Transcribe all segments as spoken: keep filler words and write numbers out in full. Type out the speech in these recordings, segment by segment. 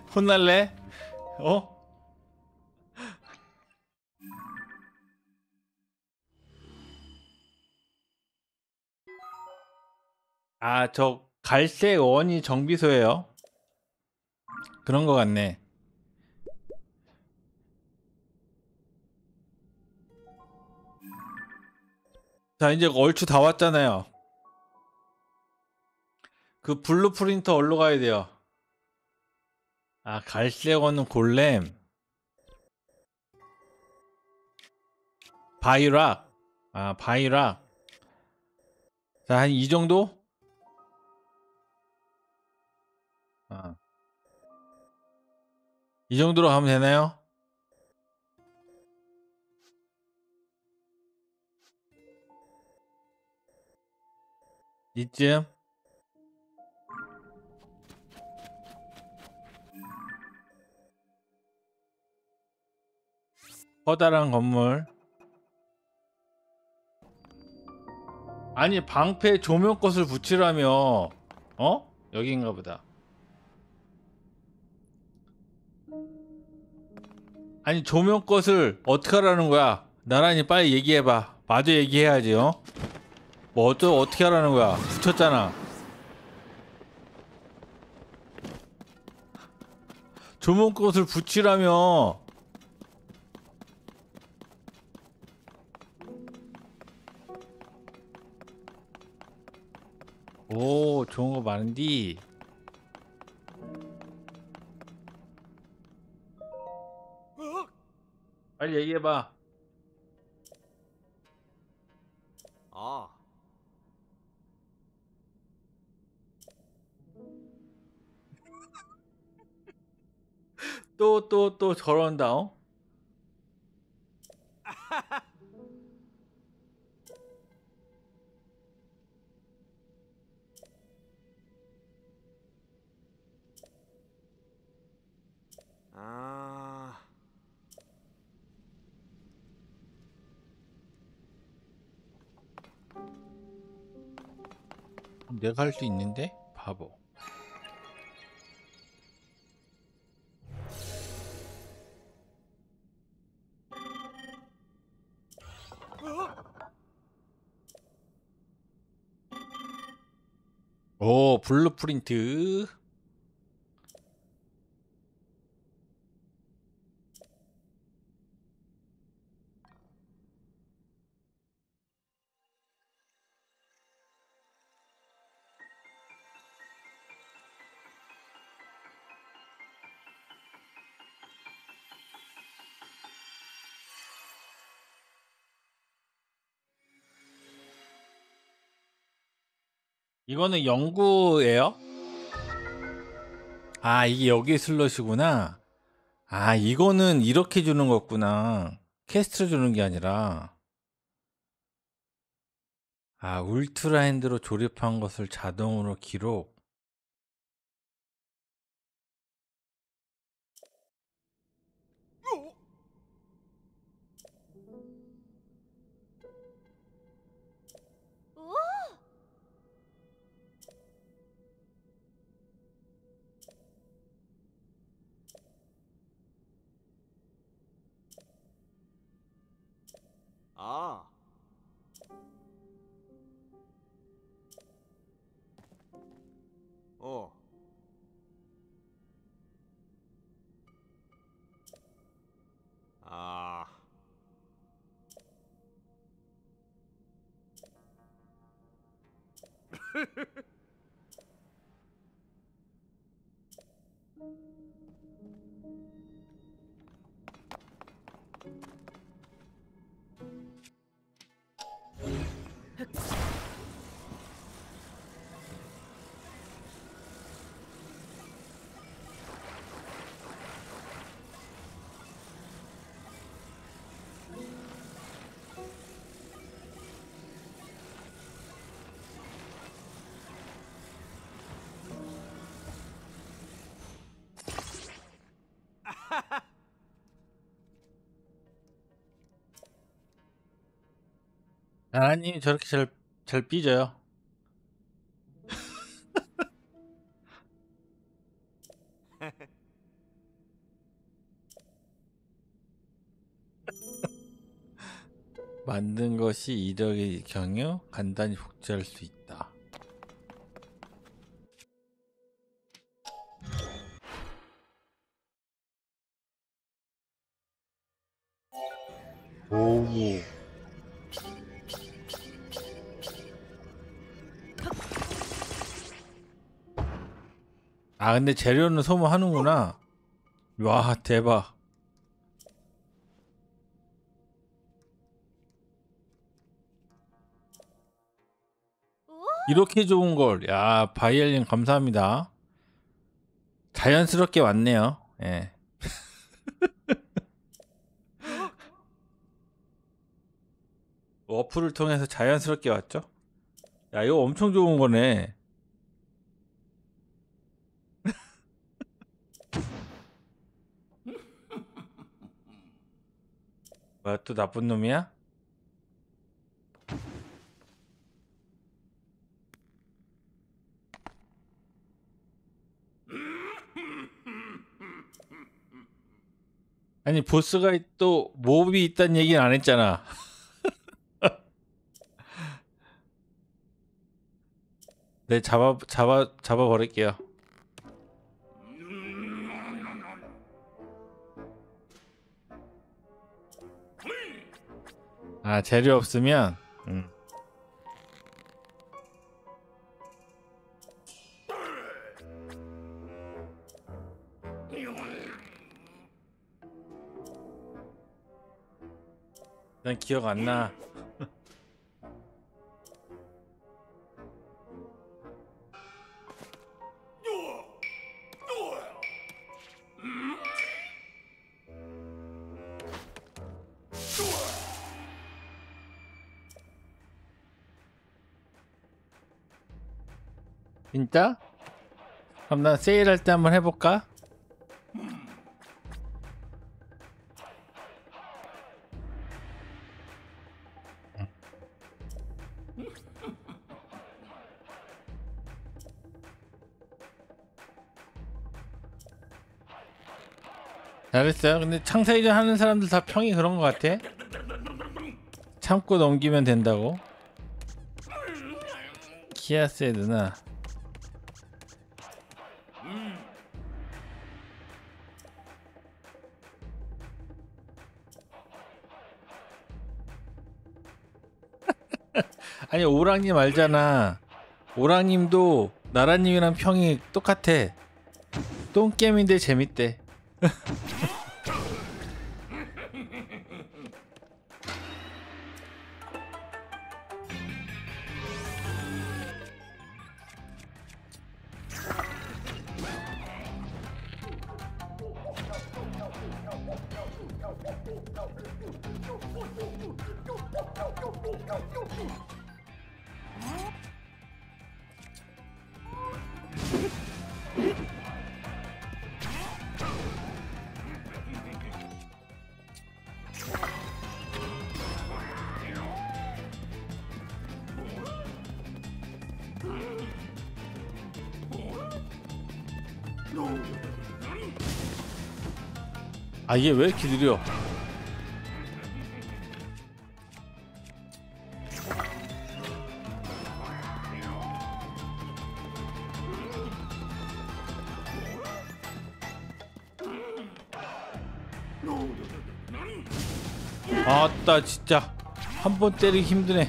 혼날래? 어? 아, 저 갈색 원이 정비소예요. 그런 거 같네. 자, 이제 얼추 다 왔잖아요. 그 블루 프린터 어디로 가야 돼요? 아, 갈색 원은 골렘. 바이락. 아, 바이락. 자, 한 이 정도? 아, 이 정도로 가면 되나요? 이쯤? 커다란 건물. 아니, 방패 조명꽃을 붙이라며. 어? 여기인가 보다. 아니, 조명꽃을 어떻게 하라는 거야? 나란히 빨리 얘기해봐. 마저 얘기해야지, 어? 뭐 어쩌 어떻게 하라는 거야? 붙였잖아. 조명꽃을 붙이라며. 오, 좋은 거 많은디. 빨리 얘기해봐. 아, 또 또 또 저런다, 어? 아, 내가 할 수 있는데? 바보. 오, 블루프린트. 이거는 연구예요? 아, 이게 여기 슬롯이구나. 아, 이거는 이렇게 주는 거구나. 캐스트로 주는 게 아니라. 아, 울트라 핸드로 조립한 것을 자동으로 기록. 아, 어, 아, 나라님이 저렇게 잘, 잘 삐져요. 만든 것이 이력의 경우 간단히 복제할 수 있다. 오. 아 근데 재료는 소모하는구나. 와 대박. 이렇게 좋은 걸. 야 바이엘린 감사합니다. 자연스럽게 왔네요. 예. 어플을 통해서 자연스럽게 왔죠. 야 이거 엄청 좋은 거네. 뭐야 또 나쁜 놈이야? 아니 보스가 또 몹이 있다는 얘기는 안 했잖아. 네 잡아 잡아 잡아 버릴게요. 아 재료 없으면 음. 난 기억 안 나. 진짜? 그럼 난 세일할 때 한번 해볼까? 잘했어요. 근데 창세이전 하는 사람들 다 평이 그런 것 같아. 참고 넘기면 된다고. 키아스의 누나. 아니 오랑님 알잖아. 오랑님도 나라님이랑 평이 똑같아. 똥게임인데 재밌대. 아 이게 왜 이렇게 느려? 아따 진짜 한 번 때리기 힘드네.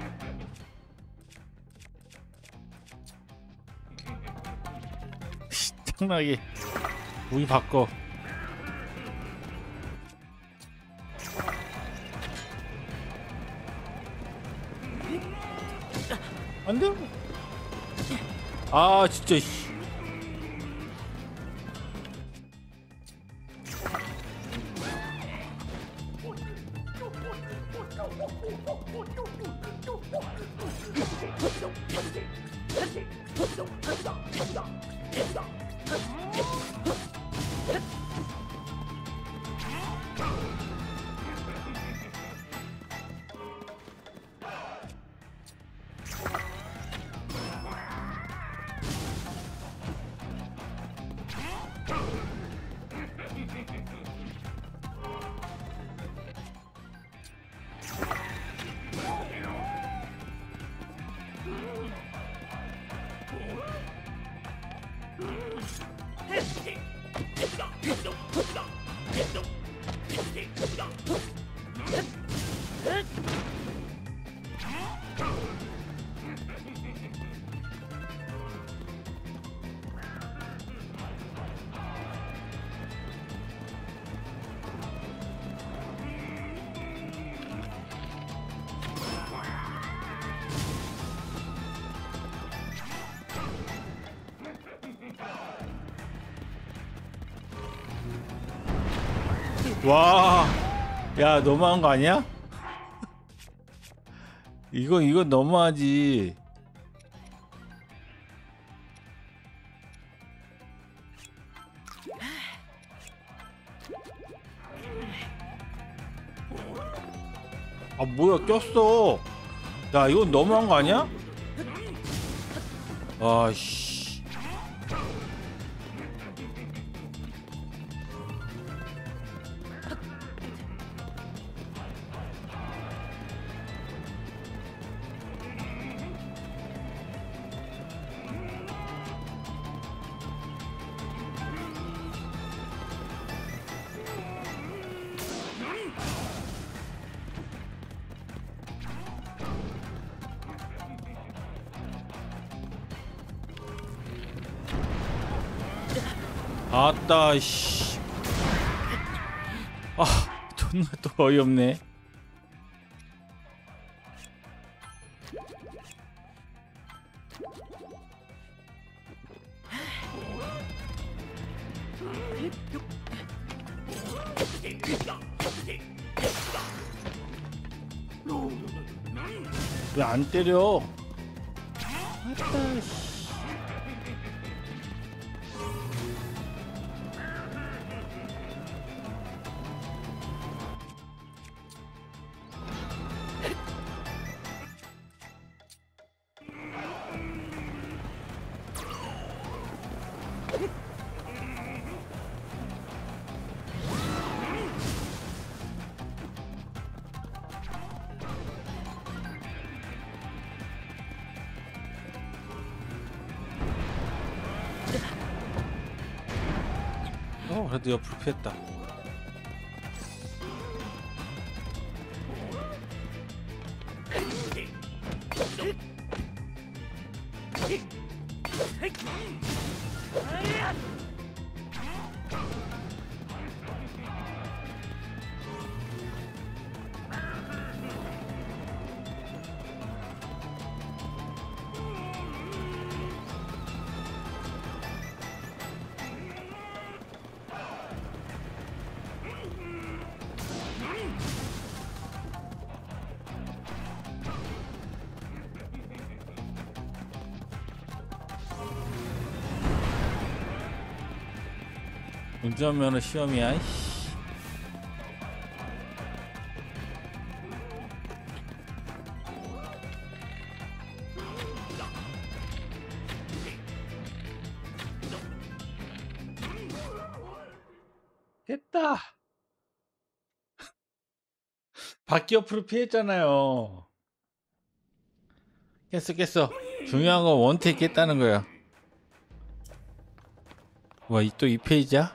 장난하게 무기 바꿔. 안돼. 아 진짜 씨. 와, 야, 너무한 거 아니야? 이건 이건 너무하지. 아, 뭐야, 꼈어. 야, 이건 너무한 거 아니야? 아, 씨. 아따, 씨. 아, 존나 또 어이없네. 왜 안 때려? 아따, 씨. 어, 그래도 옆으로 피했다. 운전면허 시험이야. 이씨. 됐다. 바퀴 옆으로 피했잖아요. 깼어 깼어. 중요한 건 원택 깼다는 거야. 와, 이 또 이 페이지야?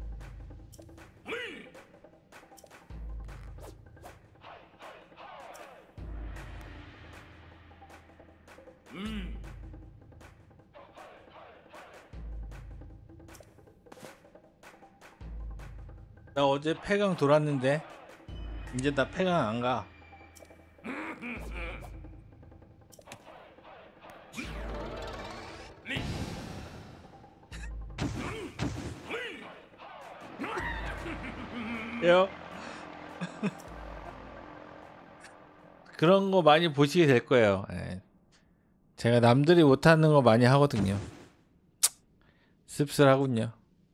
나 어제 폐강 돌았는데 이제 나 폐강 안 가. 요 그런 거 많이 보시게 될 거예요. 예. 제가 남들이 못하는 거 많이 하거든요. 씁쓸하군요.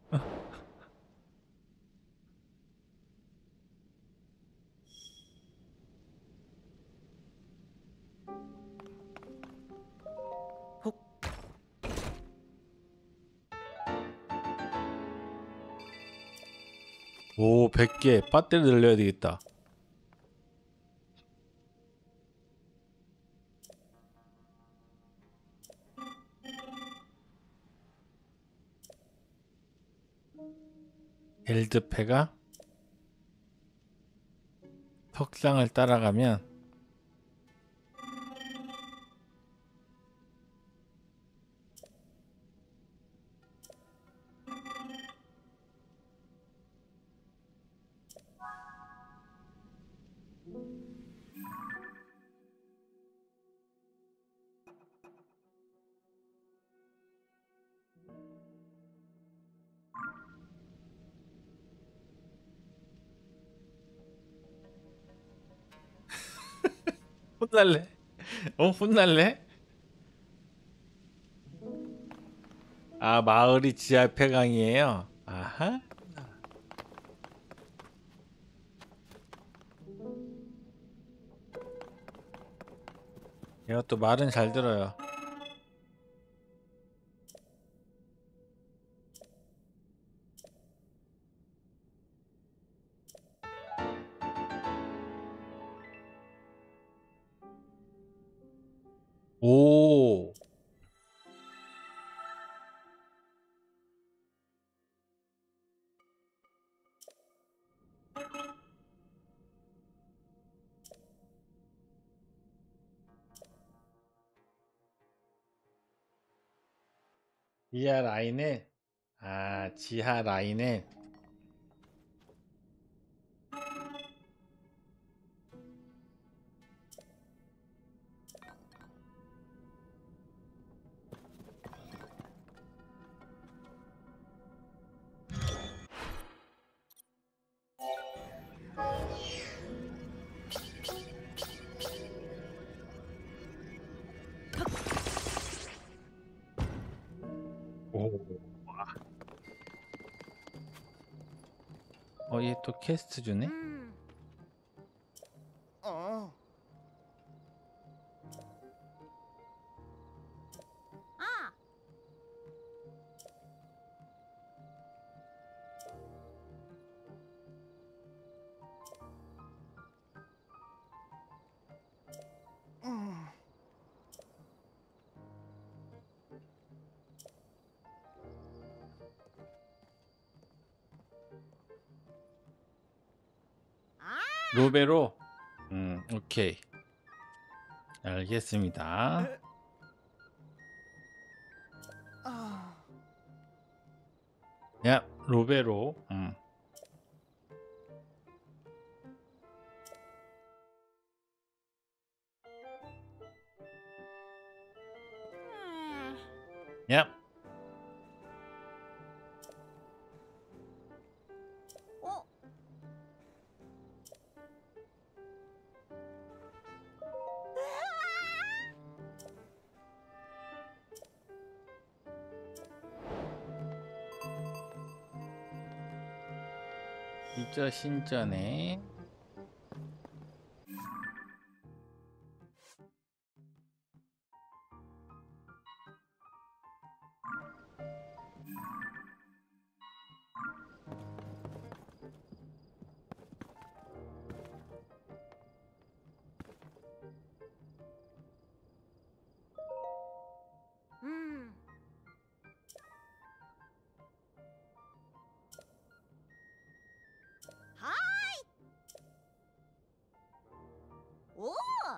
오, 백 개 배터리 늘려야 되겠다. 엘드패가 석상을 따라가면 혼날래? 어 혼날래? 아 마을이 지하 폐광이에요. 아하. 얘가 또 말은 잘 들어요. 오. 지하 라인을 아 지하 라인을 오. 어 얘 또 퀘스트 주네. 음. 어. 아. 음. 아. 로베로. 음 오케이 알겠습니다. 아. 야 로베로. 음. 음. 야. 어. 이저 신전에 음. 하이. 오.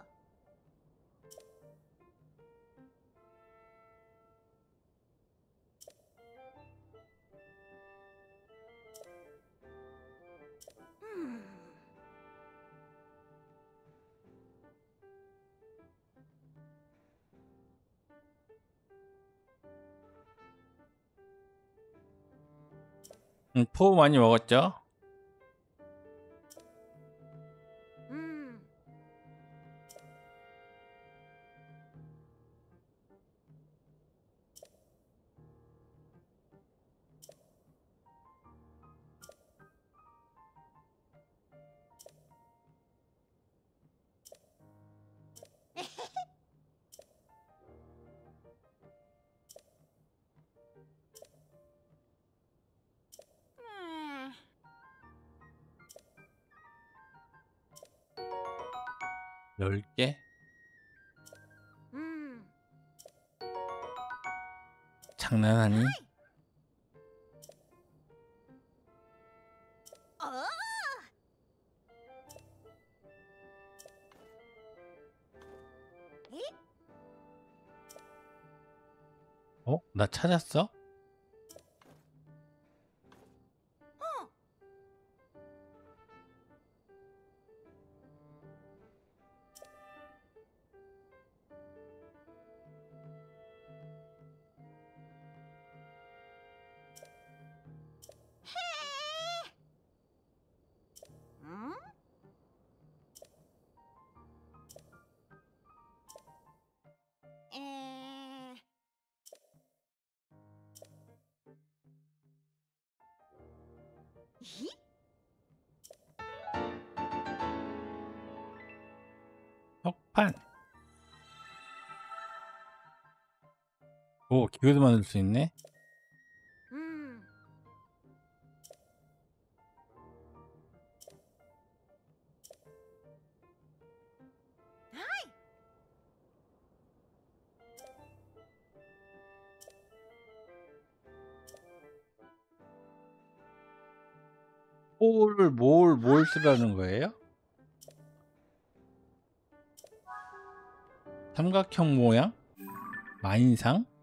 음. 음, 포 많이 먹었죠? 음. 음. 열 개? 음. 장난하니? 어. 에? 어? 나 찾았어? 어. 음? 이? 석판. 오, 기계도 만들 수 있네. 음. 아이. 뭘, 뭘, 뭘 쓰라는 거예요? 삼각형 모양? 만인상?